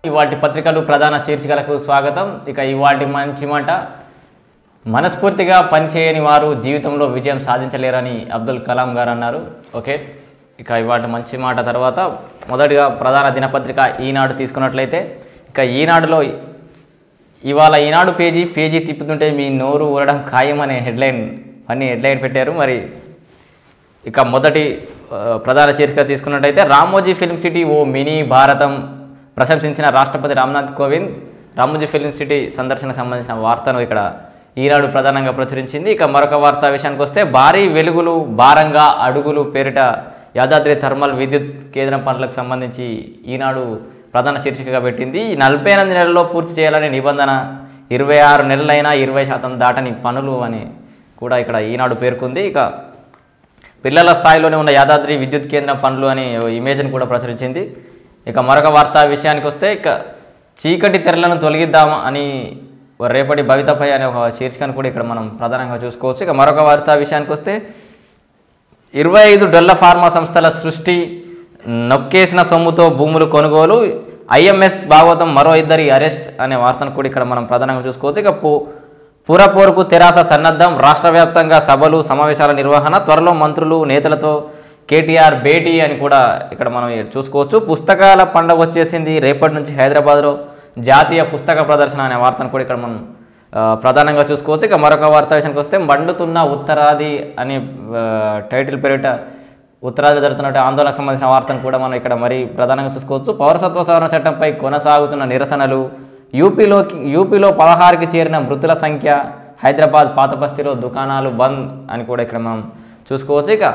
ఇవాల్టి పత్రికలు ప్రధాన శీర్షికలకు స్వాగతం. ఇక ఇవాల్టి మంచి మాట, మనస్ఫూర్తిగా పనిచేయని వారు జీవితంలో విజయం సాధించలేరని అబ్దుల్ కలాం గారు అన్నారు. ఓకే, ఇక ఇవాల్టి మంచి మాట తర్వాత మొదటిగా ప్రధాన దినపత్రిక ఈనాడు తీసుకున్నట్లయితే, ఇక ఈనాడులో ఇవాళ ఈనాడు పేజీ తిప్పుతుంటే మీ నోరు ఊరడం ఖాయం అనే హెడ్లైన్ పెట్టారు. మరి ఇక మొదటి ప్రధాన శీర్షిక తీసుకున్నట్టయితే, రామోజీ ఫిల్మ్ సిటీ ఓ మినీ భారతం ప్రశంసించిన రాష్ట్రపతి రామ్నాథ్ కోవింద్. రామోజీ ఫిల్మ్ సిటీ సందర్శనకు సంబంధించిన వార్తను ఇక్కడ ఈనాడు ప్రధానంగా ప్రచురించింది. ఇక మరొక వార్త విషయానికి వస్తే, భారీ వెలుగులు భారంగా అడుగులు పేరిట యాదాద్రి థర్మల్ విద్యుత్ కేంద్రం పనులకు సంబంధించి ఈనాడు ప్రధాన శీర్షికగా పెట్టింది. 48 నెలల్లో పూర్తి చేయాలనే నిబంధన, 26 నెలలైనా 20% దాటని పనులు అని కూడా ఇక్కడ ఈనాడు పేర్కొంది. ఇక పిల్లల స్థాయిలోనే ఉన్న యాదాద్రి విద్యుత్ కేంద్రం పనులు అని ఇమేజ్ని కూడా ప్రచురించింది. ఇక మరొక వార్త విషయానికి వస్తే, ఇక చీకటి తెరలను తొలగిద్దాం అని రేపటి భవితపై అనే ఒక శీర్షికను కూడా ఇక్కడ మనం ప్రధానంగా చూసుకోవచ్చు. ఇక మరొక వార్త విషయానికి వస్తే, 25 డొల్ల ఫార్మా సంస్థల సృష్టి, నొక్కేసిన సొమ్ముతో భూములు కొనుగోలు, ఐఎంఎస్ భాగవతం మరో 2 అరెస్ట్ అనే వార్తను కూడా ఇక్కడ మనం ప్రధానంగా చూసుకోవచ్చు. ఇక పురపోరుకు తెరాస సన్నద్ధం, రాష్ట్ర వ్యాప్తంగా సభలు సమావేశాల నిర్వహణ, త్వరలో మంత్రులు నేతలతో కేటీఆర్ భేటీ అని కూడా ఇక్కడ మనం చూసుకోవచ్చు. పుస్తకాల పండుగ వచ్చేసింది, రేపటి నుంచి హైదరాబాద్లో జాతీయ పుస్తక ప్రదర్శన అనే వార్తను కూడా ఇక్కడ మనం ప్రధానంగా చూసుకోవచ్చు. ఇక మరొక వార్త విషయానికి వస్తే, మండుతున్న ఉత్తరాది అనే టైటిల్ పేరిట ఉత్తరాది జరుగుతున్న ఆందోళనకు సంబంధించిన వార్తను కూడా మనం ఇక్కడ మరి ప్రధానంగా చూసుకోవచ్చు. పౌరసత్వ సవరణ చట్టంపై కొనసాగుతున్న నిరసనలు, యూపీలో 16కి చేరిన మృతుల సంఖ్య, హైదరాబాద్ పాతబస్తీలో దుకాణాలు బంద్ అని కూడా ఇక్కడ మనం చూసుకోవచ్చు. ఇక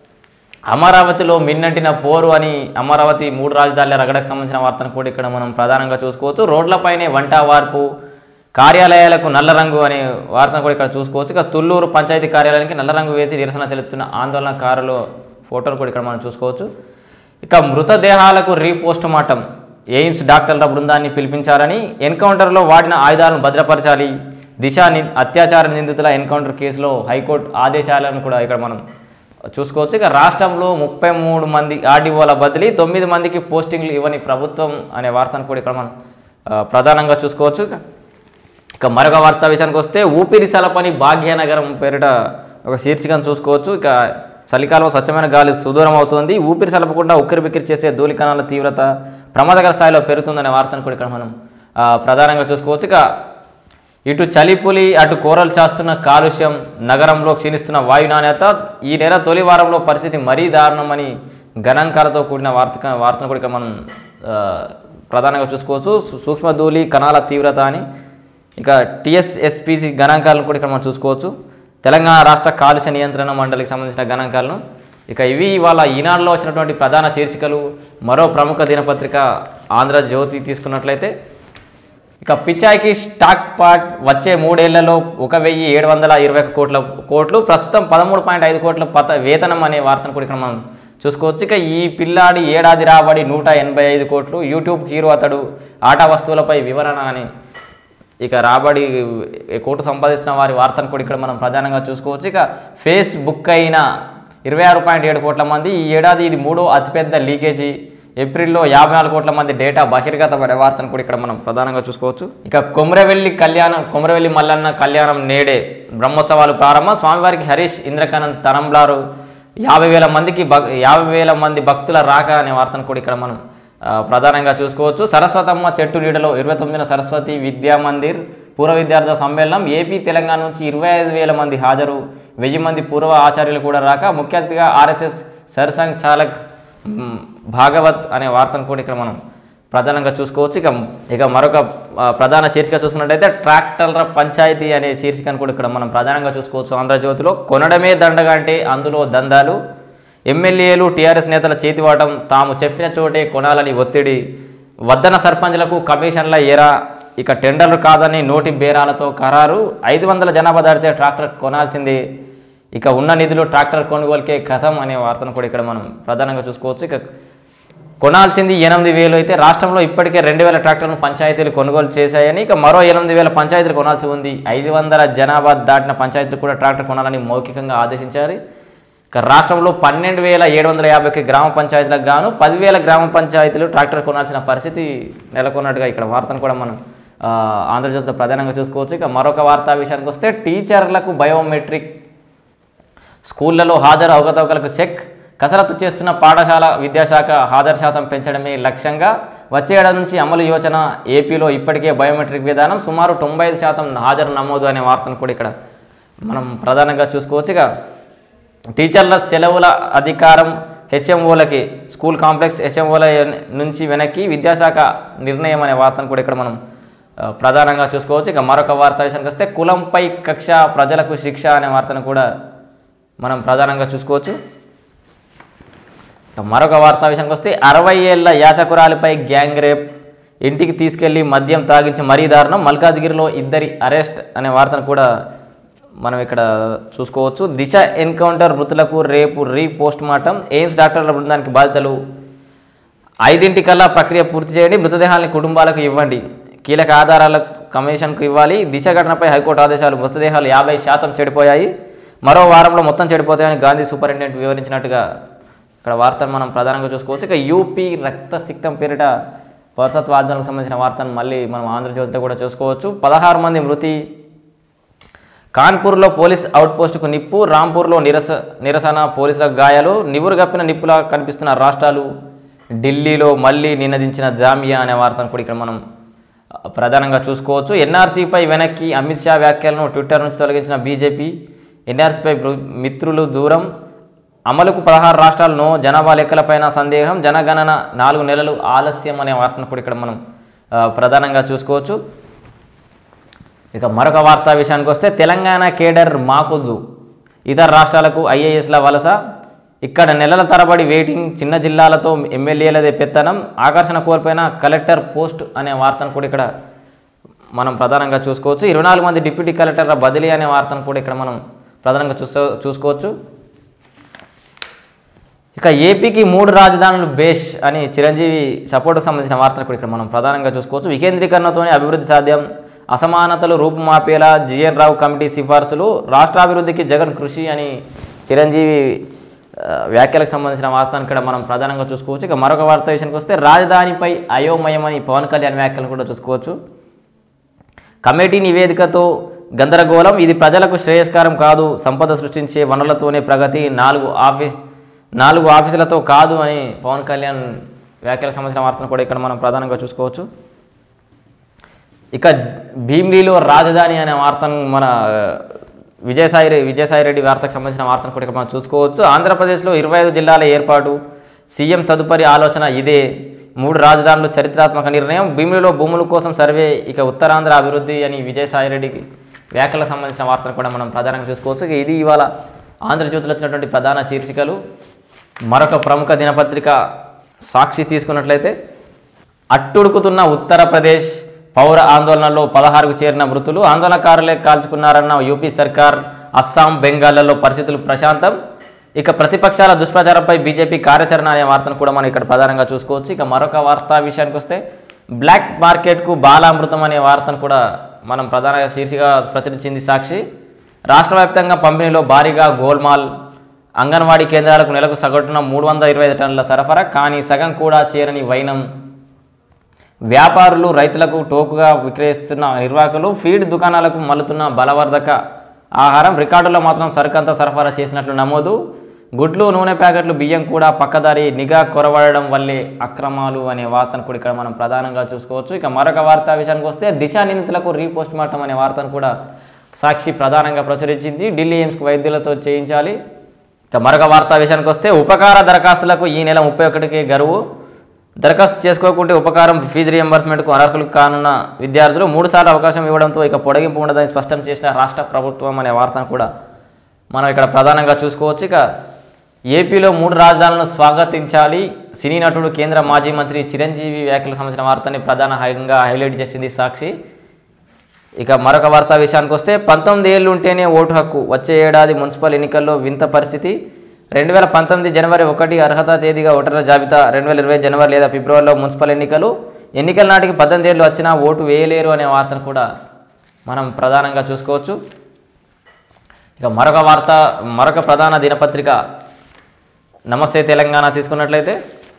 అమరావతిలో మిన్నంటిన పోరు అని అమరావతి 3 రాజధానుల రగడకు సంబంధించిన వార్తను కూడా ఇక్కడ మనం ప్రధానంగా చూసుకోవచ్చు. రోడ్లపైనే వంట వార్పు, కార్యాలయాలకు నల్ల రంగు అనే వార్తను కూడా ఇక్కడ చూసుకోవచ్చు. ఇక తుళ్ళూరు పంచాయతీ కార్యాలయానికి నల్ల రంగు వేసి నిరసన తెలుపుతున్న ఆందోళనకారుల ఫోటోను కూడా ఇక్కడ మనం చూసుకోవచ్చు. ఇక మృతదేహాలకు రీపోస్ట్ మార్టం, ఎయిమ్స్ డాక్టర్ల బృందాన్ని పిలిపించాలని, ఎన్కౌంటర్లో వాడిన ఆయుధాలను భద్రపరచాలి, దిశ అత్యాచార నిందితుల ఎన్కౌంటర్ కేసులో హైకోర్టు ఆదేశాలను కూడా ఇక్కడ మనం చూసుకోవచ్చు. ఇక రాష్ట్రంలో 33 మంది ఆర్డీఓల బదిలీ, 9 మందికి పోస్టింగ్లు ఇవ్వని ప్రభుత్వం అనే వార్తను కూడా ఇక్కడ మనం ప్రధానంగా చూసుకోవచ్చు. ఇక మరొక వార్త విషయానికి వస్తే, ఊపిరి సలపని భాగ్యనగరం పేరిట ఒక శీర్షికను చూసుకోవచ్చు. ఇక చలికాలంలో స్వచ్ఛమైన గాలి సుదూరం అవుతుంది, ఊపిరి సలపకుండా ఉక్కిరిబిక్కిరి చేసే ధూళికణాల తీవ్రత ప్రమాదకర స్థాయిలో పెరుగుతుందనే వార్తను కూడా ఇక్కడ మనం ప్రధానంగా చూసుకోవచ్చు. ఇక ఇటు చలిపులి అటు కోరలు చేస్తున్న కాలుష్యం, నగరంలో క్షీణిస్తున్న వాయు నాణ్యత, ఈ నెల తొలి వారంలో పరిస్థితి మరీ దారుణమని గణాంకాలతో కూడిన వార్తను కూడా ఇక్కడ మనం ప్రధానంగా చూసుకోవచ్చు. సూక్ష్మధూళి కణాల తీవ్రత అని ఇక టీఎస్ఎస్పీసీ గణాంకాలను కూడా ఇక్కడ మనం చూసుకోవచ్చు. తెలంగాణ రాష్ట్ర కాలుష్య నియంత్రణ మండలికి సంబంధించిన గణాంకాలను. ఇక ఇవి ఇవాళ ఈనాడులో వచ్చినటువంటి ప్రధాన శీర్షికలు. మరో ప్రముఖ దినపత్రిక ఆంధ్రజ్యోతి తీసుకున్నట్లయితే, ఇక పిచ్చాయికి స్టాక్ పాట్, వచ్చే 3 ఏళ్లలో 1721 కోట్లు, ప్రస్తుతం 13.5 కోట్ల వేతనం అనే వార్తను కూడా ఇక్కడ మనం చూసుకోవచ్చు. ఇక ఈ పిల్లాడి ఏడాది రాబడి 185 కోట్లు, యూట్యూబ్ హీరో అతడు, ఆటా వస్తువులపై వివరణ అని ఇక రాబడి కోట్లు సంపాదిస్తున్న వారి వార్తను కూడా ఇక్కడ మనం ప్రధానంగా చూసుకోవచ్చు. ఇక ఫేస్బుక్ అయిన 26.7 కోట్ల మంది, ఈ ఏడాది ఇది 3వ అతిపెద్ద లీకేజీ, ఏప్రిల్లో 54 కోట్ల మంది డేటా బహిర్గత అనే వార్తను కూడా ఇక్కడ మనం ప్రధానంగా చూసుకోవచ్చు. ఇక కొమరవెల్లి మల్లన్న కళ్యాణం నేడే, బ్రహ్మోత్సవాలు ప్రారంభం, స్వామివారికి హరీష్ ఇంద్రకరణ్ తరంబ్లారు, 50,000 మంది భక్తుల రాక అనే వార్తను కూడా ఇక్కడ మనం ప్రధానంగా చూసుకోవచ్చు. సరస్వతమ్మ చెట్టు నీడలో 29వ సరస్వతి విద్యా మందిర్ పూర్వ విద్యార్థుల సమ్మేళనం, ఏపీ తెలంగాణ నుంచి 25,000 మంది హాజరు, 1000 మంది పూర్వ ఆచార్యులు కూడా రాక, ముఖ్య అతిథిగా ఆర్ఎస్ఎస్ సర్సంఘ్ చాలక్ భాగవత్ అనే వార్తను కూడా ఇక్కడ మనం ప్రధానంగా చూసుకోవచ్చు. ఇక మరొక ప్రధాన శీర్షిక చూసుకున్నట్టయితే, ట్రాక్టర్ల పంచాయతీ అనే శీర్షికను కూడా ఇక్కడ మనం ప్రధానంగా చూసుకోవచ్చు ఆంధ్రజ్యోతిలో. కొనడమే దండగా అంటే అందులో దందాలు, ఎమ్మెల్యేలు టీఆర్ఎస్ నేతల చేతివాటం, తాము చెప్పిన చోటే కొనాలని ఒత్తిడి, వద్దన సర్పంచ్లకు కమిషన్ల ఎరా, ఇక టెండర్లు కాదని నోటి బేరాలతో ఖరారు, 500 జనాభా దాటితే ట్రాక్టర్ కొనాల్సిందే, ఇక ఉన్న నిధులు ట్రాక్టర్ కొనుగోలుకే కథం అనే వార్తను కూడా ఇక్కడ మనం ప్రధానంగా చూసుకోవచ్చు. ఇక కొనాల్సింది 8,000 అయితే రాష్ట్రంలో ఇప్పటికే 2,000 ట్రాక్టర్లను పంచాయతీలు కొనుగోలు చేశాయని, ఇక మరో 8,000 పంచాయతీలు కొనాల్సి ఉంది. 500 జనాభా దాటిన పంచాయతీలు కూడా ట్రాక్టర్ కొనాలని మౌఖికంగా ఆదేశించారు. ఇక రాష్ట్రంలో 12,751 గ్రామ పంచాయతీలకు గాను 10,000 గ్రామ పంచాయతీలు ట్రాక్టర్ కొనాల్సిన పరిస్థితి నెలకొన్నట్టుగా ఇక్కడ వార్తను కూడా మనం ఆంధ్రజ్యోతిలో ప్రధానంగా చూసుకోవచ్చు. ఇక మరొక వార్తా విషయానికి వస్తే టీచర్లకు బయోమెట్రిక్, స్కూళ్లలో హాజరు అవకతవకలకు చెక్, కసరత్తు చేస్తున్న పాఠశాల విద్యాశాఖ హాజరు శాతం పెంచడమే లక్ష్యంగా వచ్చే ఏడాది నుంచి అమలు యోచన. ఏపీలో ఇప్పటికే బయోమెట్రిక్ విధానం సుమారు 95% హాజరు నమోదు అనే వార్తను కూడా ఇక్కడ మనం ప్రధానంగా చూసుకోవచ్చు. ఇక టీచర్ల సెలవుల అధికారం హెచ్ఎంఓలకి, స్కూల్ కాంప్లెక్స్ హెచ్ఎంఓల నుంచి వెనక్కి విద్యాశాఖ నిర్ణయం అనే వార్తను కూడా ఇక్కడ మనం ప్రధానంగా చూసుకోవచ్చు. ఇక మరొక వార్త విషయానికి వస్తే కులంపై కక్ష, ప్రజలకు శిక్ష అనే వార్తను కూడా మనం ప్రధానంగా చూసుకోవచ్చు. మరొక వార్తా విషయానికి వస్తే 60 ఏళ్ల యాచకురాలిపై గ్యాంగ్ రేప్, ఇంటికి తీసుకెళ్లి మద్యం తాగించి మరీ దారుణం, మల్కాజ్గిరిలో 2 అరెస్ట్ అనే వార్తను కూడా మనం ఇక్కడ చూసుకోవచ్చు. దిశ ఎన్కౌంటర్ మృతులకు రేపు రీపోస్ట్ మార్టం, ఎయిమ్స్ డాక్టర్ల బృందానికి బాధ్యతలు, 5 ప్రక్రియ పూర్తి చేయండి, మృతదేహాలని కుటుంబాలకు ఇవ్వండి, కీలక ఆధారాల కమిషన్కు ఇవ్వాలి, దిశ ఘటనపై హైకోర్టు ఆదేశాలు, మృతదేహాలు 50% చెడిపోయాయి, మరో వారంలో మొత్తం చెడిపోతాయని గాంధీ సూపరింటెండెంట్ వివరించినట్టుగా ఇక్కడ వార్తను మనం ప్రధానంగా చూసుకోవచ్చు. ఇక యూపీ రక్తసిక్తం పేరిట పౌరసత్వ వాగ్దానాలకు సంబంధించిన వార్తను మళ్ళీ మనం ఆంధ్రజ్యోతిలో కూడా చూసుకోవచ్చు. 16 మంది మృతి, కాన్పూర్లో పోలీస్ అవుట్పోస్టుకు నిప్పు, రాంపూర్లో నిరసన, పోలీసులకు గాయాలు, నివురుగప్పిన నిప్పులా కనిపిస్తున్న రాష్ట్రాలు, ఢిల్లీలో మళ్ళీ నినదించిన జామియా అనే వార్తను కూడా ఇక్కడ మనం ప్రధానంగా చూసుకోవచ్చు. ఎన్ఆర్సీపై వెనక్కి, అమిత్ షా వ్యాఖ్యలను ట్విట్టర్ నుంచి తొలగించిన బీజేపీ, ఎన్ఆర్సీపై మిత్రులు దూరం, అమలుకు 16 రాష్ట్రాలను, జనాభా లెక్కలపైన సందేహం, జనగణన 4 నెలలు ఆలస్యం అనే వార్తను కూడా ఇక్కడ మనం ప్రధానంగా చూసుకోవచ్చు. ఇక మరొక వార్తా విషయానికి వస్తే తెలంగాణ కేడర్ మాకొద్దు, ఇతర రాష్ట్రాలకు ఐఏఎస్ల వలస, ఇక్కడ నెలల తరబడి వెయిటింగ్, చిన్న జిల్లాలతో ఎమ్మెల్యేలదే పెత్తనం, ఆకర్షణ కోల్పోయిన కలెక్టర్ పోస్ట్ అనే వార్తను కూడా ఇక్కడ మనం ప్రధానంగా చూసుకోవచ్చు. 24 మంది డిప్యూటీ కలెక్టర్ల బదిలీ అనే వార్తను కూడా ఇక్కడ మనం ప్రధానంగా చూసుకోవచ్చు. ఇక ఏపీకి 3 రాజధానులు బేష్ అని చిరంజీవి సపోర్టుకు సంబంధించిన వార్తను కూడా ఇక్కడ మనం ప్రధానంగా చూసుకోవచ్చు. వికేంద్రీకరణతోనే అభివృద్ధి సాధ్యం, అసమానతలు రూపుమాపేలా జీఎన్ రావు కమిటీ సిఫార్సులు, రాష్ట్రాభివృద్ధికి జగన్ కృషి అని చిరంజీవి వ్యాఖ్యలకు సంబంధించిన వార్తను ఇక్కడ మనం ప్రధానంగా చూసుకోవచ్చు. ఇక మరొక వార్త విషయానికి వస్తే రాజధానిపై అయోమయం అని పవన్ కళ్యాణ్ వ్యాఖ్యలను కూడా చూసుకోవచ్చు. కమిటీ నివేదికతో గందరగోళం, ఇది ప్రజలకు శ్రేయస్కరం కాదు, సంపద సృష్టించే వనరులతోనే ప్రగతి, 4 ఆఫీసులతో కాదు అని పవన్ కళ్యాణ్ వ్యాఖ్యలకు సంబంధించిన వార్తను కూడా ఇక్కడ మనం ప్రధానంగా చూసుకోవచ్చు. ఇక భీమ్లీలో రాజధాని అనే వార్తను మన విజయసాయి రెడ్డి వార్తకు సంబంధించిన వార్తను కూడా ఇక్కడ మనం చూసుకోవచ్చు. ఆంధ్రప్రదేశ్లో 25 జిల్లాల ఏర్పాటు, సీఎం తదుపరి ఆలోచన ఇదే, 3 రాజధానులు చరిత్రాత్మక నిర్ణయం, భీమ్లీలో భూముల కోసం సర్వే, ఇక ఉత్తరాంధ్ర అభివృద్ధి అని విజయసాయి రెడ్డికి వ్యాఖ్యలకు సంబంధించిన వార్తను కూడా మనం ప్రధానంగా చూసుకోవచ్చు. ఇది ఇవాళ ఆంధ్రజ్యోతిలో వచ్చినటువంటి ప్రధాన శీర్షికలు. మరొక ప్రముఖ దినపత్రిక సాక్షి తీసుకున్నట్లయితే, అట్టుడుకుతున్న ఉత్తరప్రదేశ్, పౌర ఆందోళనలో 16కు చేరిన మృతులు, ఆందోళనకారులే కాల్చుకున్నారన్న యూపీ సర్కార్, అస్సాం, బెంగాల్లో పరిస్థితులు ప్రశాంతం, ఇక ప్రతిపక్షాల దుష్ప్రచారంపై బీజేపీ కార్యాచరణ అనే వార్తను కూడా మనం ఇక్కడ ప్రధానంగా చూసుకోవచ్చు. ఇక మరొక వార్తా విషయానికి వస్తే బ్లాక్ మార్కెట్కు బాలామృతం అనే వార్తను కూడా మనం ప్రధానంగా శీర్షిగా ప్రచురించింది సాక్షి. రాష్ట్ర వ్యాప్తంగా పంపిణీలో భారీగా గోల్మాల్, అంగన్వాడీ కేంద్రాలకు నెలకు సగటున 325 టన్నుల సరఫరా, కానీ సగం కూడా చేరని వైనం, వ్యాపారులు రైతులకు టోకుగా విక్రయిస్తున్న నిర్వాహకులు, ఫీడ్ దుకాణాలకు మల్లుతున్న బలవర్ధక ఆహారం, రికార్డుల్లో మాత్రం సరుకంతా సరఫరా చేసినట్లు నమోదు, గుడ్లు, నూనె ప్యాకెట్లు, బియ్యం కూడా పక్కదారి, నిఘా కొరవడడం వల్లే అక్రమాలు అనే వార్తను కూడా ఇక్కడ మనం ప్రధానంగా చూసుకోవచ్చు. ఇక మరొక వార్తా విషయానికి వస్తే దిశ నిందితులకు రీపోస్ట్ మార్టం అనే వార్తను కూడా సాక్షి ప్రధానంగా ప్రచురించింది. ఢిల్లీ ఎయిమ్స్కు వైద్యులతో చేయించాలి. ఇక మరొక వార్తా విషయానికి వస్తే ఉపకార దరఖాస్తులకు ఈ నెల 31కే గడువు, దరఖాస్తు చేసుకోకుంటే ఉపకారం ఫీజు రియంబర్స్మెంట్కు అనర్హులు కానున్న విద్యార్థులు 3 సార్లు అవకాశం ఇవ్వడంతో ఇక పొడిగింపు ఉండదని స్పష్టం చేసిన రాష్ట్ర ప్రభుత్వం అనే వార్తను కూడా మనం ఇక్కడ ప్రధానంగా చూసుకోవచ్చు. ఇక ఏపీలో 3 రాజధానులను స్వాగతించాలి, సినీ నటుడు కేంద్ర మాజీ మంత్రి చిరంజీవి వ్యాఖ్యలకు సంబంధించిన వార్తని ప్రధానంగా హైలైట్ చేసింది సాక్షి. ఇక మరొక వార్తా విషయానికి వస్తే 19 ఏళ్ళు ఉంటేనే ఓటు హక్కు, వచ్చే ఏడాది మున్సిపల్ ఎన్నికల్లో వింత పరిస్థితి, 2019 జనవరి 1 అర్హత తేదీగా ఓటర్ల జాబితా, 2020 జనవరి లేదా ఫిబ్రవరిలో మున్సిపల్ ఎన్నికల నాటికి 18 ఏళ్ళు వచ్చినా ఓటు వేయలేరు అనే వార్తను కూడా మనం ప్రధానంగా చూసుకోవచ్చు. ఇక మరొక ప్రధాన దినపత్రిక నమస్తే తెలంగాణ తీసుకున్నట్లయితే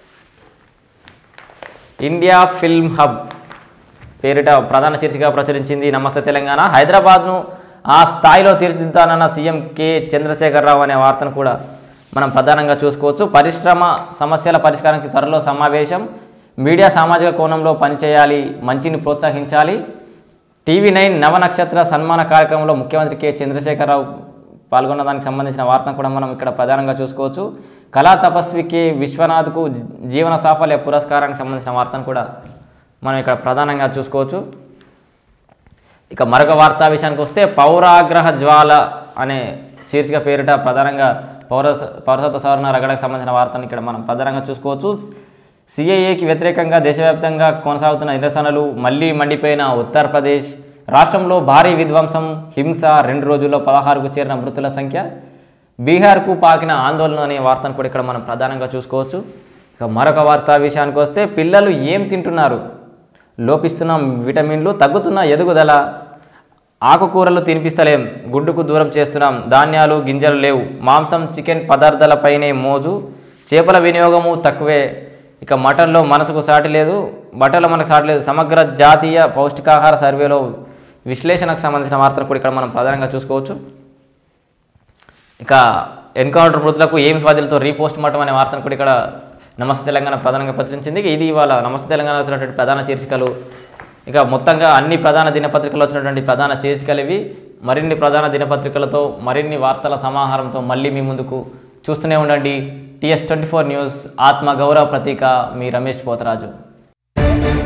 ఇండియా ఫిల్మ్ హబ్ పేరిట ప్రధాన శీర్షికగా ప్రచురించింది నమస్తే తెలంగాణ. హైదరాబాద్ను ఆ స్థాయిలో తీర్చిదిద్దానన్న సీఎం కె చంద్రశేఖరరావు అనే వార్తను కూడా మనం ప్రధానంగా చూసుకోవచ్చు. పరిశ్రమ సమస్యల పరిష్కారానికి త్వరలో సమావేశం, మీడియా సామాజిక కోణంలో పనిచేయాలి, మంచిని ప్రోత్సహించాలి. TV9 నవనక్షత్ర సన్మాన కార్యక్రమంలో ముఖ్యమంత్రి కె చంద్రశేఖరరావు పాల్గొన్న దానికి సంబంధించిన వార్తను కూడా మనం ఇక్కడ ప్రధానంగా చూసుకోవచ్చు. కళా తపస్వి కె విశ్వనాథ్కు జీవన సాఫల్య పురస్కారానికి సంబంధించిన వార్తను కూడా మనం ఇక్కడ ప్రధానంగా చూసుకోవచ్చు. ఇక మరొక వార్తా విషయానికి వస్తే పౌరాగ్రహ జ్వాల అనే శీర్షిక పేరిట ప్రధానంగా పౌరసత్వ సవరణ రగడకు సంబంధించిన వార్తను ఇక్కడ మనం ప్రధానంగా చూసుకోవచ్చు. CAAకి వ్యతిరేకంగా దేశవ్యాప్తంగా కొనసాగుతున్న నిరసనలు మళ్లీ మండిపోయిన ఉత్తరప్రదేశ్ రాష్ట్రంలో భారీ విధ్వంసం, హింస, 2 రోజుల్లో 16కు చేరిన మృతుల సంఖ్య, బీహార్కు పాకిన ఆందోళన అనే వార్తను కూడా ఇక్కడ మనం ప్రధానంగా చూసుకోవచ్చు. ఇక మరొక వార్తా విషయానికి వస్తే పిల్లలు ఏం తింటున్నారు, లోపిస్తున్న విటమిన్లు, తగ్గుతున్న ఎదుగుదల, ఆకుకూరలు తినిపిస్తలేం, గుడ్డుకు దూరం చేస్తున్నాం, ధాన్యాలు గింజలు లేవు, మాంసం చికెన్ పదార్థాలపైనే మోజు, చేపల వినియోగము తక్కువే, ఇక మటన్లో మనసుకు సాటి లేదు, బట్టలో మనకు సాటి లేదు. సమగ్ర జాతీయ పౌష్టికాహార సర్వేలో విశ్లేషణకు సంబంధించిన వార్తలు కూడా ఇక్కడ మనం ప్రధానంగా చూసుకోవచ్చు. ఇక ఎన్కౌంటర్ మృతులకు ఎయిమ్స్ వాదులతో రీపోస్ట్ మార్టం అనే వార్తను కూడా ఇక్కడ నమస్తే తెలంగాణ ప్రధానంగా ప్రచురించింది. ఇది ఇవాళ నమస్తే తెలంగాణ వచ్చినటువంటి ప్రధాన శీర్షికలు. ఇక మొత్తంగా అన్ని ప్రధాన దినపత్రికలు వచ్చినటువంటి ప్రధాన శీర్షికలు ఇవి. మరిన్ని ప్రధాన దినపత్రికలతో మరిన్ని వార్తల సమాహారంతో మళ్ళీ మీ ముందుకు చూస్తూనే ఉండండి. TS24 న్యూస్, ఆత్మ గౌరవ ప్రతీక. మీ రమేష్ పోతరాజు.